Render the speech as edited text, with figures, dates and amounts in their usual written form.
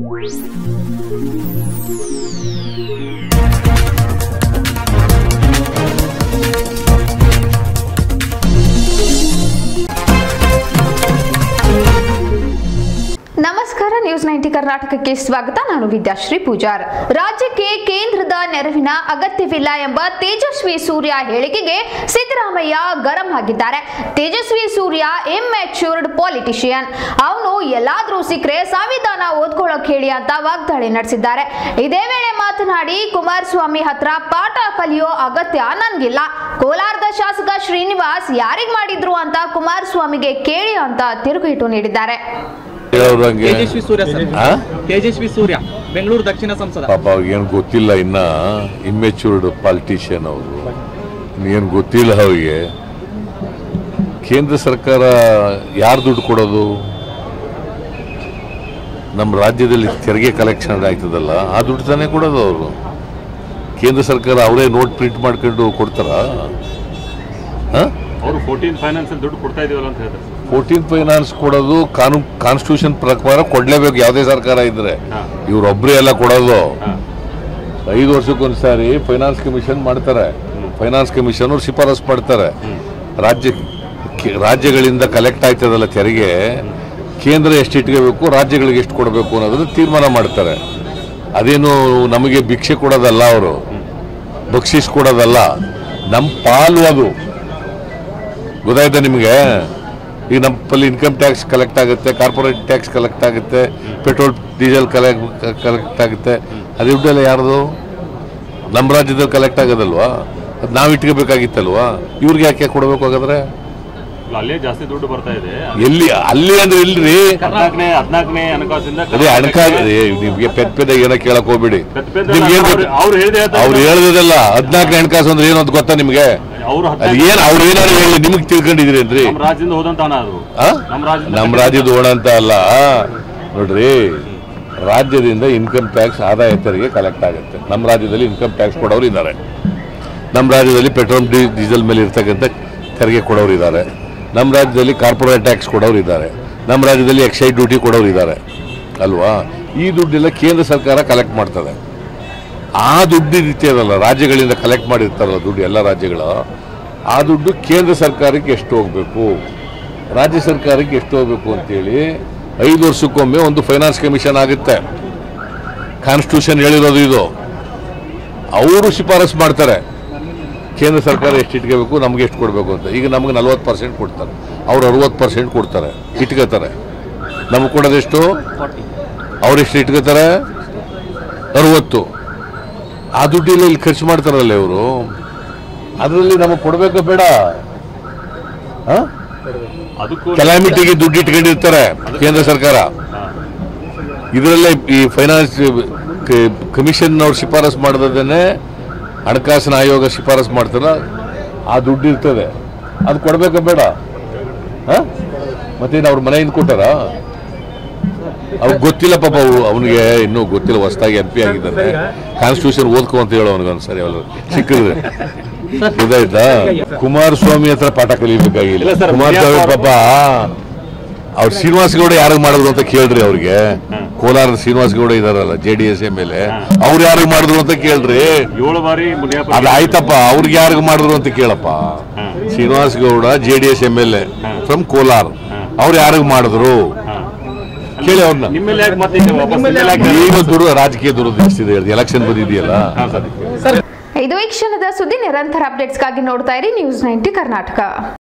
ನಮಸ್ಕಾರ ನ್ಯೂಸ್ 90 ಕರ್ನಾಟಕಕ್ಕೆ ಸ್ವಾಗತ. ನಾನು ವಿದ್ಯಾಶ್ರೀ ಪೂಜಾರ್. ರಾಜ್ಯಕ್ಕೆ ಕೇಂದ್ರದ ನೆರವಿನ ಅಗತ್ಯವಿಲ್ಲ ಎಂಬ ತೇಜಸ್ವಿ ಸೂರ್ಯ ಹೇಳಿಕೆಗೆ ಸಿದ್ದರಾಮಯ್ಯ ಗರಂ ಆಗಿದ್ದಾರೆ. ತೇಜಸ್ವಿ ಸೂರ್ಯ ಇಮ್ಯಾಚ್ಯೂರ್ಡ್ ಪೊಲಿಟಿಷಿಯನ್, ಅವನು ಎಲ್ಲಾದ್ರೂ ಸಿಕ್ಕರೆ ಸಂವಿಧಾನ ಓದ್ಕೊಳ್ಳೋಕೆ ಹೇಳಿ ಅಂತ ವಾಗ್ದಾಳಿ ನಡೆಸಿದ್ದಾರೆ. ಇದೇ ವೇಳೆ ಮಾತನಾಡಿ ಕುಮಾರಸ್ವಾಮಿ ಹತ್ರ ಪಾಠ ಕಲಿಯೋ ಅಗತ್ಯ ನನ್ಗಿಲ್ಲ, ಕೋಲಾರದ ಶಾಸಕ ಶ್ರೀನಿವಾಸ್ ಯಾರಿಗ್ ಮಾಡಿದ್ರು ಅಂತ ಕುಮಾರಸ್ವಾಮಿಗೆ ಕೇಳಿ ಅಂತ ತಿರುಗೇಟು ನೀಡಿದ್ದಾರೆ. ತೇಜಸ್ವಿ ಸೂರ್ಯ ಬೆಂಗಳೂರು ದಕ್ಷಿಣ ಸಂಸದ ಪಾಪ ಅವ್ರಿಗೇನು ಗೊತ್ತಿಲ್ಲ, ಇನ್ನ ಇಮ್ಮೆಚ್ಯೂರ್ಡ್ ಪಾಲಿಟಿಷಿಯನ್ ಅವರು, ಏನು ಗೊತ್ತಿಲ್ಲ ಅವ್ರಿಗೆ. ಕೇಂದ್ರ ಸರ್ಕಾರ ಯಾರು ದುಡ್ಡು ಕೊಡೋದು? ನಮ್ಮ ರಾಜ್ಯದಲ್ಲಿ ತೆರಿಗೆ ಕಲೆಕ್ಷನ್ ಆಯ್ತದಲ್ಲ, ಆ ದುಡ್ಡು ತಾನೇ ಕೊಡೋದು ಅವರು. ಕೇಂದ್ರ ಸರ್ಕಾರ ಅವರೇ ನೋಟ್ ಪ್ರಿಂಟ್ ಮಾಡ್ಕೊಂಡು ಕೊಡ್ತಾರ? ಅವರು 14 ಫೈನಾನ್ಸ್ ದುಡ್ಡು ಕೊಡ್ತಾ ಇದೀವಲ್ಲ ಅಂತ ಹೇಳ್ತಾರೆ. 14 ಫೈನಾನ್ಸ್ ಕೊಡೋದು ಕಾನ್ಸ್ಟಿಟ್ಯೂಷನ್ ಪ್ರಕಾರ ಕೊಡ್ಲೇಬೇಕು, ಯಾವುದೇ ಸರ್ಕಾರ ಇದ್ರೆ. ಇವ್ರೊಬ್ಬರೇ ಎಲ್ಲ ಕೊಡೋದು. 5 ವರ್ಷಕ್ಕೊಂದ್ಸಾರಿ ಫೈನಾನ್ಸ್ ಕಮಿಷನ್ ಮಾಡ್ತಾರೆ. ಫೈನಾನ್ಸ್ ಕಮಿಷನ್ ಅವ್ರು ಶಿಫಾರಸ್ ಮಾಡ್ತಾರೆ. ರಾಜ್ಯಗಳಿಂದ ಕಲೆಕ್ಟ್ ಆಯ್ತದಲ್ಲ ತೆರಿಗೆ, ಕೇಂದ್ರ ಎಷ್ಟು ಇಟ್ಕೋಬೇಕು, ರಾಜ್ಯಗಳಿಗೆ ಎಷ್ಟು ಕೊಡಬೇಕು ಅನ್ನೋದನ್ನ ತೀರ್ಮಾನ ಮಾಡ್ತಾರೆ. ಅದೇನು ನಮಗೆ ಭಿಕ್ಷೆ ಕೊಡೋದಲ್ಲ, ಅವರು ಬಕ್ಷಿಸ್ ಕೊಡೋದಲ್ಲ, ನಮ್ಮ ಪಾಲು ಅದು. ಗೊತ್ತಾಯ್ತಾ ನಿಮಗೆ? ಈಗ ನಮ್ಮಲ್ಲಿ ಇನ್ಕಮ್ ಟ್ಯಾಕ್ಸ್ ಕಲೆಕ್ಟ್ ಆಗುತ್ತೆ, ಕಾರ್ಪೊರೇಟ್ ಟ್ಯಾಕ್ಸ್ ಕಲೆಕ್ಟ್ ಆಗುತ್ತೆ, ಪೆಟ್ರೋಲ್ ಡೀಸೆಲ್ ಕಲೆಕ್ಟ್ ಆಗುತ್ತೆ. ಅದು ದುಡ್ಡೆಲ್ಲ ಯಾರ್ದು? ನಮ್ಮ ರಾಜ್ಯದಲ್ಲಿ ಕಲೆಕ್ಟ್ ಆಗೋದಲ್ವಾ? ಅದು ನಾವು ಇಟ್ಕೋಬೇಕಾಗಿತ್ತಲ್ವಾ? ಇವ್ರಿಗೆ ಯಾಕೆ ಕೊಡಬೇಕು? ಹಾಗಾದ್ರೆ ಅಲ್ಲೇ ಜಾಸ್ತಿ ದುಡ್ಡು ಬರ್ತಾ ಇದೆ. ಎಲ್ಲಿ? ಅಲ್ಲಿ ಅಂದ್ರೆ ಇಲ್ರಿ, 14ನೇ ಹಣಕಾಸಿಂದ ಅದೇ ಹಣಕಾಸು. ನಿಮ್ಗೆ ಪೆದ್ದ ಏನೋ ಕೇಳಕ್ ಹೋಗ್ಬಿಡಿ. ಅವ್ರು ಹೇಳ್ದಲ್ಲ 14ನೇ ಹಣಕಾಸು ಅಂದ್ರೆ ಏನು ಅಂತ ಗೊತ್ತಾ ನಿಮ್ಗೆ? ಏನ್ ಅವ್ರು ಏನಾದ್ರು ಹೇಳಿ ನಿಮಗ್ ತಿಳ್ಕೊಂಡಿದ್ರಿ ಅಂದ್ರಿ? ನಮ್ಮ ರಾಜ್ಯದ ಓಣ ಅಂತ ಅಲ್ಲ ನೋಡ್ರಿ. ರಾಜ್ಯದಿಂದ ಇನ್ಕಮ್ ಟ್ಯಾಕ್ಸ್ ಆದಾಯ ತೆರಿಗೆ ಕಲೆಕ್ಟ್ ಆಗುತ್ತೆ. ನಮ್ಮ ರಾಜ್ಯದಲ್ಲಿ ಇನ್ಕಮ್ ಟ್ಯಾಕ್ಸ್ ಕೊಡೋರು ಇದ್ದಾರೆ. ನಮ್ಮ ರಾಜ್ಯದಲ್ಲಿ ಪೆಟ್ರೋಲ್ ಡೀಸೆಲ್ ಮೇಲೆ ಇರ್ತಕ್ಕಂಥ ತೆರಿಗೆ ಕೊಡೋರು ಇದ್ದಾರೆ. ನಮ್ಮ ರಾಜ್ಯದಲ್ಲಿ ಕಾರ್ಪೊರೇಟ್ ಟ್ಯಾಕ್ಸ್ ಕೊಡೋರು ಇದ್ದಾರೆ. ನಮ್ಮ ರಾಜ್ಯದಲ್ಲಿ ಎಕ್ಸೈಸ್ ಡ್ಯೂಟಿ ಕೊಡೋರು ಇದ್ದಾರೆ ಅಲ್ವಾ? ಈ ದುಡ್ಡೆಲ್ಲ ಕೇಂದ್ರ ಸರ್ಕಾರ ಕಲೆಕ್ಟ್ ಮಾಡ್ತದೆ. ಆ ದುಡ್ಡು ಇರ್ತದಲ್ಲ, ರಾಜ್ಯಗಳಿಂದ ಕಲೆಕ್ಟ್ ಮಾಡಿರ್ತಾರಲ್ಲ ದುಡ್ಡು, ಎಲ್ಲ ರಾಜ್ಯಗಳು, ಆ ದುಡ್ಡು ಕೇಂದ್ರ ಸರ್ಕಾರಕ್ಕೆ ಎಷ್ಟು ಹೋಗಬೇಕು, ರಾಜ್ಯ ಸರ್ಕಾರಕ್ಕೆ ಎಷ್ಟು ಹೋಗಬೇಕು ಅಂತೇಳಿ 5 ವರ್ಷಕ್ಕೊಮ್ಮೆ ಒಂದು ಫೈನಾನ್ಸ್ ಕಮಿಷನ್ ಆಗುತ್ತೆ. ಕಾನ್ಸ್ಟಿಟ್ಯೂಷನ್ ಹೇಳಿರೋದು ಇದು. ಅವರು ಶಿಫಾರಸ್ ಮಾಡ್ತಾರೆ ಕೇಂದ್ರ ಸರ್ಕಾರ ಎಷ್ಟು ಇಟ್ಕೋಬೇಕು, ನಮ್ಗೆ ಎಷ್ಟು ಕೊಡಬೇಕು ಅಂತ. ಈಗ ನಮ್ಗೆ 40% ಕೊಡ್ತಾರೆ, ಅವ್ರು 60% ಕೊಡ್ತಾರೆ, ಇಟ್ಕೋತಾರೆ. ನಮ್ಗೆ ಕೊಡೋದೆಷ್ಟು? ಅವ್ರೆಷ್ಟು ಇಟ್ಕೋತಾರೆ? 60. ಆ ದುಡ್ಡಿಲ್ಲ ಇಲ್ಲಿ ಖರ್ಚು ಮಾಡ್ತಾರಲ್ಲ ಇವರು. ಅದರಲ್ಲಿ ನಮಗೆ ಕೊಡಬೇಕು ಬೇಡ? ಕೆಲಾಮಿಟಿಗೆ ದುಡ್ಡು ಇಟ್ಕೊಂಡಿರ್ತಾರೆ ಕೇಂದ್ರ ಸರ್ಕಾರ. ಇದರಲ್ಲೇ ಈ ಫೈನಾನ್ಸ್ ಕಮಿಷನ್ ಅವ್ರು ಶಿಫಾರಸ್ ಮಾಡೋದನ್ನೇ ಹಣಕಾಸಿನ ಆಯೋಗ ಶಿಫಾರಸ್ ಮಾಡ್ತಾರ. ಆ ದುಡ್ಡು ಇರ್ತದೆ, ಅದು ಕೊಡಬೇಕು ಬೇಡ? ಮತ್ತೇನು ಅವ್ರ ಮನೆಯಿಂದ ಕೊಟ್ಟಾರ? ಅವ್ರಿಗೆ ಗೊತ್ತಿಲ್ಲ ಪಾಪ, ಅವನಿಗೆ ಇನ್ನೂ ಗೊತ್ತಿಲ್ಲ, ಹೊಸದಾಗಿ MP ಆಗಿದ್ದಾನೆ. ಕಾನ್ಸ್ಟಿಟ್ಯೂಷನ್ ಓದ್ಕೊ ಅಂತ ಹೇಳೋ ಅವನಿಗೊಂದ್ಸರಿ ಅವ್ರು ಸಿಕ್ಕಿದ್ರೆ. ಗೊತ್ತಾಯ್ತಾ? ಕುಮಾರಸ್ವಾಮಿ ಹತ್ರ ಪಾಠ ಕಲಿಬೇಕಾಗಿಲ್ಲ. ಕುಮಾರಸ್ವಾಮಿ ಪಾಪ ಅವ್ರು ಶ್ರೀನಿವಾಸ್ ಗೌಡ ಯಾರಿಗೆ ಮಾಡಿದ್ರು ಅಂತ ಕೇಳ್ರಿ. ಅವ್ರಿಗೆ ಕೋಲಾರದ ಶ್ರೀನಿವಾಸ್ ಗೌಡ ಇದಾರಲ್ಲ JDS MLA, ಅವ್ರು ಯಾರಿಗೆ ಮಾಡಿದ್ರು ಅಂತ ಕೇಳ್ರಿ. 7 ಬಾರಿ ಅದು ಆಯ್ತಪ್ಪ, ಅವ್ರಿಗೆ ಯಾರಿಗೆ ಮಾಡಿದ್ರು ಅಂತ ಕೇಳಪ್ಪ. Srinivas Gowda JDS MLA from Kolar, ಅವ್ರು ಯಾರಿಗೆ ಮಾಡಿದ್ರು ಕೇಳಿ ಅವ್ರನ್ನ. ಈಗ ರಾಜಕೀಯ ದುರದೃಷ್ಟಿದೆ, ಎಲೆಕ್ಷನ್ ಬಂದಿದೆಯಲ್ಲ. ಇದು ಈ ಕ್ಷಣದ ಸುದ್ದಿ. ನಿರಂತರ ಅಪ್ಡೇಟ್ಸ್ಗಾಗಿ ನೋಡ್ತಾ ಇರಿ ನ್ಯೂಸ್ 90 ಕರ್ನಾಟಕ.